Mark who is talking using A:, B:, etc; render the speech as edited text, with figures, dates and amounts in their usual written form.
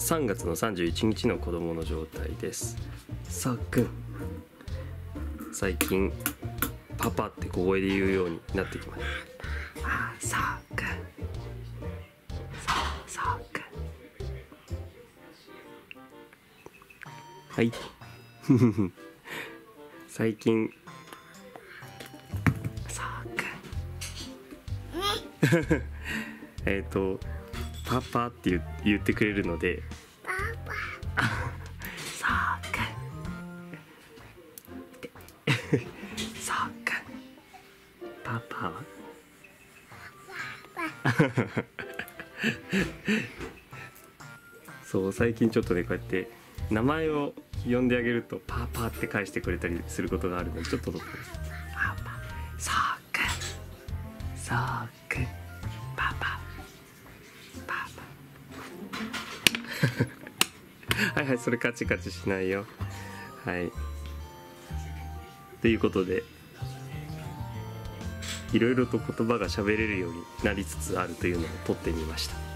A: 3月の31日の子供の状態です。さあくん、最近パパって小声で言うようになってきました。さあくん、さあくん、はい最近さあくんパパって言ってくれるので、パパさあくんさあくん、パパはそう最近ちょっとねこうやって名前を呼んであげるとパパって返してくれたりすることがあるので、ちょっとパパさあくんさあくんパパパパはいはい、それカチカチしないよ。はいということで、いろいろと言葉が喋れるようになりつつあるというのを撮ってみました。